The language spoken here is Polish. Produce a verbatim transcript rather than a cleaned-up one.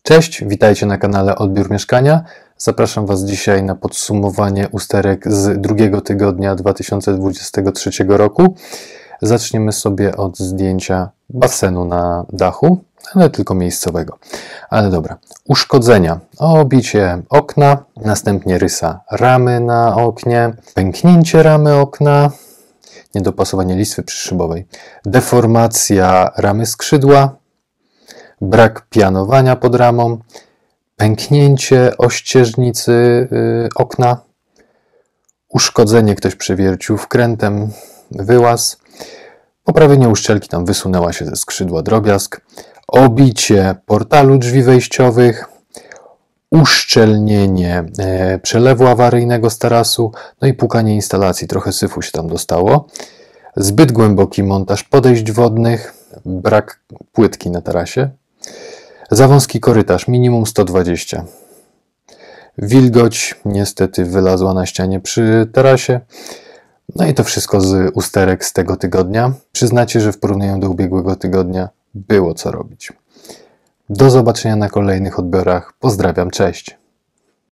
Cześć, witajcie na kanale Odbiór Mieszkania. Zapraszam Was dzisiaj na podsumowanie usterek z drugiego tygodnia dwa tysiące dwudziestego trzeciego roku. Zaczniemy sobie od zdjęcia basenu na dachu, ale tylko miejscowego. Ale dobra, uszkodzenia. Obicie okna, następnie rysa ramy na oknie, pęknięcie ramy okna, niedopasowanie listwy przyszybowej, deformacja ramy skrzydła, brak pianowania pod ramą, pęknięcie ościeżnicy yy, okna, uszkodzenie, ktoś przewiercił wkrętem, wyłaz, poprawienie uszczelki, tam wysunęła się ze skrzydła drobiazg, obicie portalu drzwi wejściowych, uszczelnienie e, przelewu awaryjnego z tarasu, no i płukanie instalacji, trochę syfu się tam dostało, zbyt głęboki montaż podejść wodnych, brak płytki na tarasie, za wąski korytarz, minimum sto dwadzieścia. Wilgoć niestety wylazła na ścianie przy tarasie. No i to wszystko z usterek z tego tygodnia. Przyznacie, że w porównaniu do ubiegłego tygodnia było co robić. Do zobaczenia na kolejnych odbiorach. Pozdrawiam, cześć.